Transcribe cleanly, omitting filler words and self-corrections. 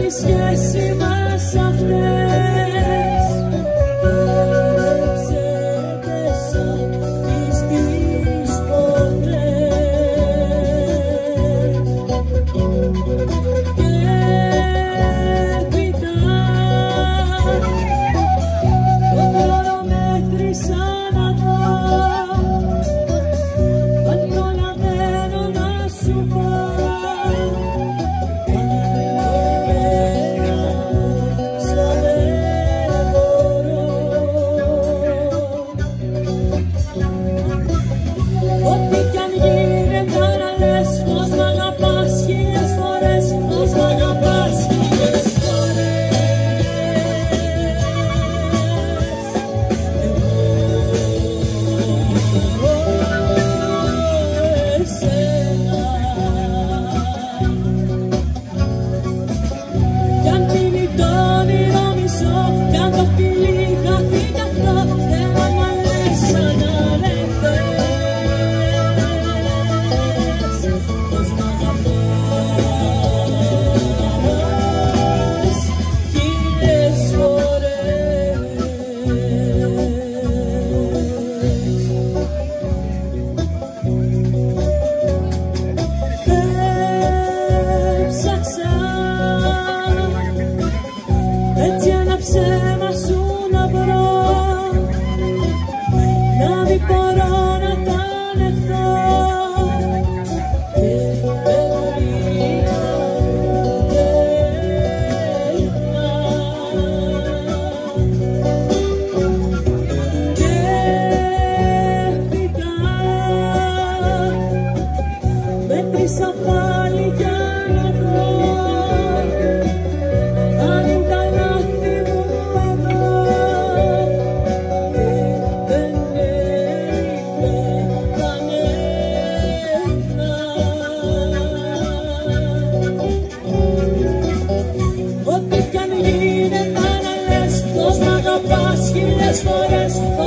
τη σχέση μας αυτές. Πέρεψετε σαν πιστείς ποτέ. Και έπειτα το χρόνο μέτρησα να δω αν προλαβαίνω να σου πω. Ό,τι κι αν γίνεται να λες πως μ' αγαπάς χίλιες φορές, πως μ' αγαπάς χίλιες φορές. Εγώ εσένα. Κι αν μείνει το όνειρο μισό, κι αν το φιλί χαθεί κι αυτό, θέλω να λες σαν να λες πως μ' αγαπάς χίλιες φορές. Έψαξα έτσι ένα ψέμα σου να βρω, να μην μπορώ να τα ανεχθώ. Και δεν βρήκα ούτε ένα. Και έπειτα μέτρησα πάλι για να δω αν είναι τα λάθη μου εδώ. Και δεν έλειπε κανένα. Ό,τι κι αν γίνεται να λες πως μ' αγαπάς χίλιες φορές.